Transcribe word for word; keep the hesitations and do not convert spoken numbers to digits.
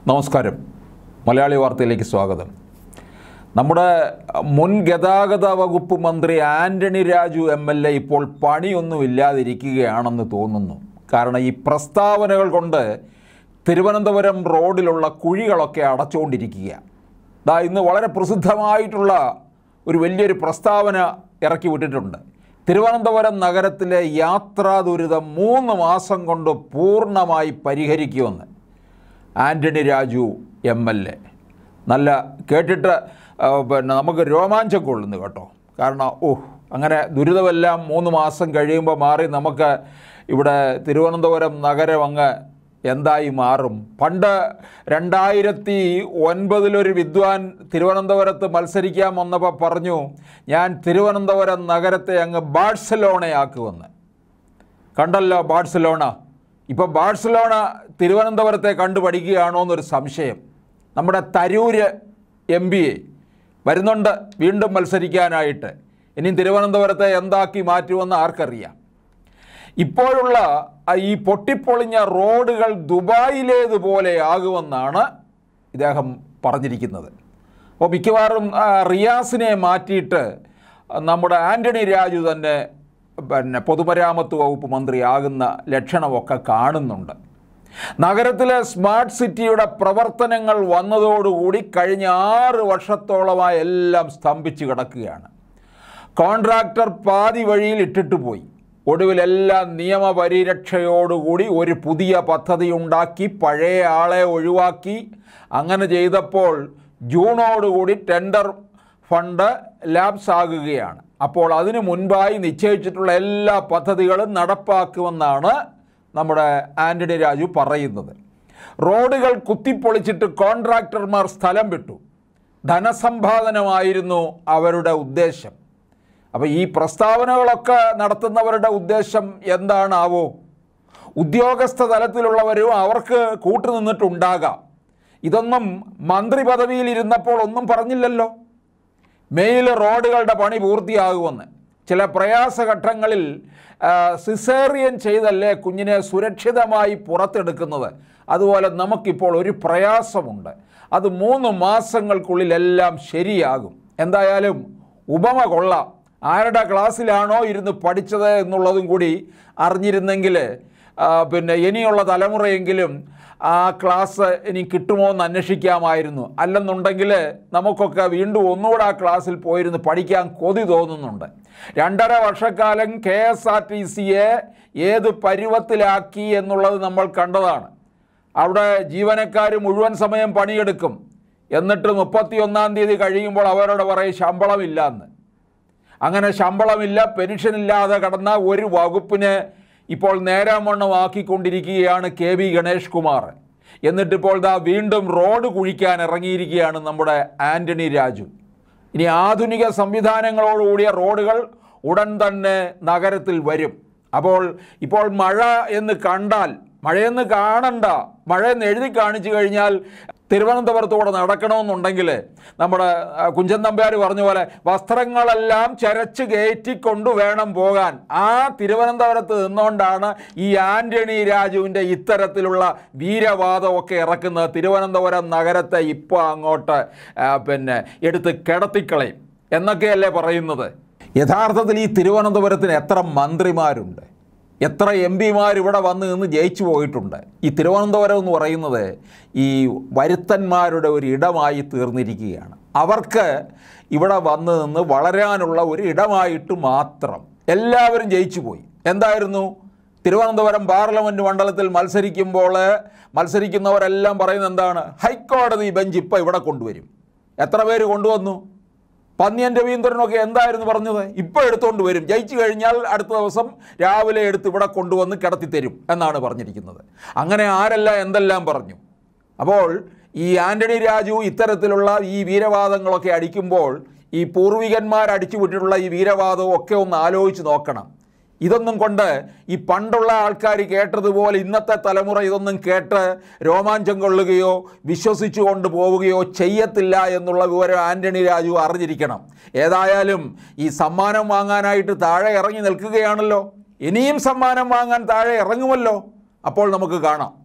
നമസ്കാരം. മലയാളി വാർത്തയിലേക്ക് സ്വാഗതം. നമ്മുടെ മുൻ ഗതാഗത വകുപ്പ് മന്ത്രി Antony Raju M L A ഇപ്പോൾ പണിയൊന്നുമില്ലാതിരിക്കുകയാണെന്ന് തോന്നുന്നു. കാരണം ഈ പ്രസ്താവനകൾ കൊണ്ട് തിരുവനന്തപുരം റോഡിലുള്ള കുഴികളൊക്കെ അടച്ചുകൊണ്ടിരിക്കുക. ദാ ഇന്ന് വളരെ പ്രസിദ്ധമായിട്ടുള്ള ഒരു വലിയൊരു പ്രസ്താവന ഇറക്കി വിട്ടിട്ടുണ്ട്. തിരുവനന്തപുരം നഗരത്തിലെ യാത്രാ ദുരിതം മൂന്ന് മാസം കൊണ്ട് പൂർണ്ണമായി പരിഹരിക്കുമെന്ന് Antony Raju M L A. നല്ല കേട്ടിട്ട് പിന്നെ നമുക്ക് രോമാഞ്ചം കൊള്ളുന്നു കേട്ടോ. കാരണം ഓഹ് അങ്ങനെ ദുരിതമെല്ലാം മൂന്ന് മാസം കഴിയുമ്പോൾ മാറി നമുക്ക് ഇവിടെ തിരുവനന്തപുരം നഗരം അങ്ങ് എന്തായി മാറും. പണ്ട് രണ്ടായിരത്തി ഒൻപതിലൊരു വിദ്വാൻ തിരുവനന്തപുരത്ത് മത്സരിക്കാൻ വന്നപ്പോൾ പറഞ്ഞു, ഞാൻ തിരുവനന്തപുരം നഗരത്തെ അങ്ങ് ബാഴ്സലോണയാക്കുമെന്ന്. കണ്ടല്ലോ ബാഴ്സലോണ. ഇപ്പോൾ ബാഴ്സലോണ തിരുവനന്തപുരത്തെ കണ്ടു പഠിക്കുകയാണോ എന്നൊരു സംശയം. നമ്മുടെ തരൂര് എം പി എ വരുന്നുണ്ട് വീണ്ടും മത്സരിക്കാനായിട്ട്. ഇനി തിരുവനന്തപുരത്തെ എന്താക്കി മാറ്റുമെന്ന് ആർക്കറിയാം. ഇപ്പോഴുള്ള ഈ പൊട്ടിപ്പൊളിഞ്ഞ റോഡുകൾ ദുബായിലേതുപോലെ ആകുമെന്നാണ് ഇദ്ദേഹം പറഞ്ഞിരിക്കുന്നത്. അപ്പോൾ മിക്കവാറും റിയാസിനെ മാറ്റിയിട്ട് നമ്മുടെ ആൻ്റണി രാജു തന്നെ പിന്നെ പൊതുമരാമത്ത് വകുപ്പ് മന്ത്രിയാകുന്ന ലക്ഷണമൊക്കെ കാണുന്നുണ്ട്. നഗരത്തിലെ സ്മാർട്ട് സിറ്റിയുടെ പ്രവർത്തനങ്ങൾ വന്നതോടുകൂടി കഴിഞ്ഞ ആറ് വർഷത്തോളമായി എല്ലാം സ്തംഭിച്ച് കിടക്കുകയാണ്. കോൺട്രാക്ടർ പാതി വഴിയിൽ ഇട്ടിട്ട് പോയി. ഒടുവിലെല്ലാം നിയമപരിരക്ഷയോടുകൂടി ഒരു പുതിയ പദ്ധതി ഉണ്ടാക്കി പഴയ ആളെ ഒഴിവാക്കി. അങ്ങനെ ചെയ്തപ്പോൾ ജൂണോടുകൂടി ടെൻഡർ ഫണ്ട് ലാപ്സ് ആകുകയാണ്. അപ്പോൾ അതിനു മുൻപായി നിശ്ചയിച്ചിട്ടുള്ള എല്ലാ പദ്ധതികളും നടപ്പാക്കുമെന്നാണ് നമ്മുടെ ആൻ്റണി രാജു പറയുന്നത്. റോഡുകൾ കുത്തിപ്പൊളിച്ചിട്ട് കോൺട്രാക്ടർമാർ സ്ഥലം വിട്ടു. ധനസമ്പാദനമായിരുന്നു അവരുടെ ഉദ്ദേശം. അപ്പോൾ ഈ പ്രസ്താവനകളൊക്കെ നടത്തുന്നവരുടെ ഉദ്ദേശം എന്താണാവോ? ഉദ്യോഗസ്ഥ തലത്തിലുള്ളവരും അവർക്ക് കൂട്ടുനിന്നിട്ടുണ്ടാകാം. ഇതൊന്നും മന്ത്രി പദവിയിലിരുന്നപ്പോൾ ഒന്നും പറഞ്ഞില്ലല്ലോ. മെയിൽ റോഡുകളുടെ പണി പൂർത്തിയാകുമെന്ന്. ചില പ്രയാസഘട്ടങ്ങളിൽ സിസേറിയൻ ചെയ്തല്ലേ കുഞ്ഞിനെ സുരക്ഷിതമായി പുറത്തെടുക്കുന്നത്. അതുപോലെ നമുക്കിപ്പോൾ ഒരു പ്രയാസമുണ്ട്. അത് മൂന്ന് മാസങ്ങൾക്കുള്ളിലെല്ലാം ശരിയാകും. എന്തായാലും ഉപമ കൊള്ളാം. ആരുടെ ക്ലാസ്സിലാണോ ഇരുന്ന് പഠിച്ചത് എന്നുള്ളതും കൂടി അറിഞ്ഞിരുന്നെങ്കിൽ പിന്നെ ഇനിയുള്ള തലമുറയെങ്കിലും ആ ക്ലാസ് ഇനി കിട്ടുമോ എന്ന് അന്വേഷിക്കാമായിരുന്നു. അല്ലെന്നുണ്ടെങ്കിൽ നമുക്കൊക്കെ വീണ്ടും ഒന്നുകൂടെ ആ ക്ലാസ്സിൽ പോയിരുന്ന് പഠിക്കാൻ കൊതി തോന്നുന്നുണ്ട്. രണ്ടര വർഷക്കാലം കെ എസ് ആർ ടി സിയെ ഏത് പരുവത്തിലാക്കി എന്നുള്ളത് നമ്മൾ കണ്ടതാണ്. അവിടെ ജീവനക്കാർ മുഴുവൻ സമയം പണിയെടുക്കും. എന്നിട്ട് മുപ്പത്തി ഒന്നാം തീയതി കഴിയുമ്പോൾ അവരോട് പറയും ശമ്പളമില്ല എന്ന്. അങ്ങനെ ശമ്പളമില്ല, പെൻഷനില്ലാതെ കടന്ന ഒരു വകുപ്പിനെ ഇപ്പോൾ നേരാമണ്ണം ആക്കിക്കൊണ്ടിരിക്കുകയാണ് കെ വി ഗണേഷ് കുമാർ. എന്നിട്ടിപ്പോൾ ദാ വീണ്ടും റോഡ് കുഴിക്കാൻ ഇറങ്ങിയിരിക്കുകയാണ് നമ്മുടെ ആൻ്റണി രാജു. ഇനി ആധുനിക സംവിധാനങ്ങളോടുകൂടിയ റോഡുകൾ ഉടൻ തന്നെ നഗരത്തിൽ വരും. അപ്പോൾ ഇപ്പോൾ മഴ എന്ന് കണ്ടാൽ, മഴയെന്ന് കാണണ്ട, മഴയെന്ന് എഴുതി കാണിച്ചു കഴിഞ്ഞാൽ തിരുവനന്തപുരത്തൂടെ നടക്കണമെന്നുണ്ടെങ്കിൽ നമ്മുടെ കുഞ്ചൻ നമ്പ്യാർ പറഞ്ഞ പോലെ വസ്ത്രങ്ങളെല്ലാം ചരച്ച് കയറ്റിക്കൊണ്ട് വേണം പോകാൻ. ആ തിരുവനന്തപുരത്ത് നിന്നുകൊണ്ടാണ് ഈ ആൻ്റണി രാജുവിൻ്റെ ഇത്തരത്തിലുള്ള വീരവാദമൊക്കെ ഇറക്കുന്നത്. തിരുവനന്തപുരം നഗരത്തെ ഇപ്പോൾ അങ്ങോട്ട് പിന്നെ എടുത്ത് കിടത്തിക്കളയും എന്നൊക്കെയല്ലേ പറയുന്നത്. യഥാർത്ഥത്തിൽ ഈ തിരുവനന്തപുരത്തിന് എത്ര മന്ത്രിമാരുണ്ട്, എത്ര എം പിമാർ ഇവിടെ വന്ന് നിന്ന് ജയിച്ചു പോയിട്ടുണ്ട്. ഈ തിരുവനന്തപുരം എന്ന് പറയുന്നത് ഈ വരുത്തന്മാരുടെ ഒരു ഇടമായി തീർന്നിരിക്കുകയാണ്. അവർക്ക് ഇവിടെ വന്ന് നിന്ന് വളരാനുള്ള ഒരു ഇടമായിട്ട് മാത്രം എല്ലാവരും ജയിച്ചു പോയി. എന്തായിരുന്നു തിരുവനന്തപുരം പാർലമെൻറ്റ് മണ്ഡലത്തിൽ മത്സരിക്കുമ്പോൾ മത്സരിക്കുന്നവരെല്ലാം പറയുന്നത് എന്താണ്? ഹൈക്കോടതി ബെഞ്ച് ഇപ്പോൾ ഇവിടെ കൊണ്ടുവരും. എത്ര പേര് കൊണ്ടുവന്നു? പന്നിയൻ രവീന്ദ്രനൊക്കെ എന്തായിരുന്നു പറഞ്ഞത്? ഇപ്പോൾ എടുത്തുകൊണ്ട് വരും, ജയിച്ചു കഴിഞ്ഞാൽ അടുത്ത ദിവസം രാവിലെ എടുത്ത് ഇവിടെ കൊണ്ടുവന്ന് കിടത്തിത്തരും എന്നാണ് പറഞ്ഞിരിക്കുന്നത്. അങ്ങനെ ആരെല്ലാം എന്തെല്ലാം പറഞ്ഞു. അപ്പോൾ ഈ ആൻ്റണി രാജു ഇത്തരത്തിലുള്ള ഈ വീരവാദങ്ങളൊക്കെ അടിക്കുമ്പോൾ ഈ പൂർവികന്മാർ അടിച്ചു വിട്ടിട്ടുള്ള ഈ വീരവാദവും ഒക്കെ ഒന്ന് ആലോചിച്ച് നോക്കണം. ഇതൊന്നും കൊണ്ട് ഈ പണ്ടുള്ള ആൾക്കാർ കേട്ടതുപോലെ ഇന്നത്തെ തലമുറ ഇതൊന്നും കേട്ട് രോമാഞ്ചം കൊള്ളുകയോ വിശ്വസിച്ചു കൊണ്ട് പോവുകയോ ചെയ്യത്തില്ല എന്നുള്ള വിവരം ആൻ്റണി രാജു അറിഞ്ഞിരിക്കണം. ഏതായാലും ഈ സമ്മാനം വാങ്ങാനായിട്ട് താഴെ ഇറങ്ങി നിൽക്കുകയാണല്ലോ. ഇനിയും സമ്മാനം വാങ്ങാൻ താഴെ ഇറങ്ങുമല്ലോ. അപ്പോൾ നമുക്ക് കാണാം.